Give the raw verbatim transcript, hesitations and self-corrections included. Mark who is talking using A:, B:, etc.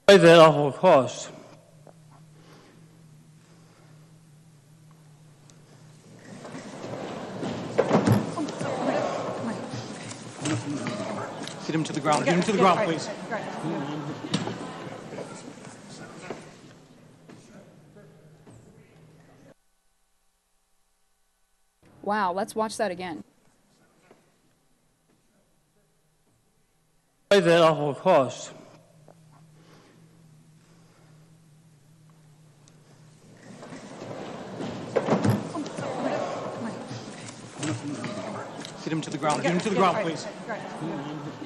A: Pay that awful cost.
B: Get him to the ground. Get him to the ground, please.
C: Wow, let's watch that again.
A: Pay that awful cost.
B: Get him to the ground. Get him to the ground, please.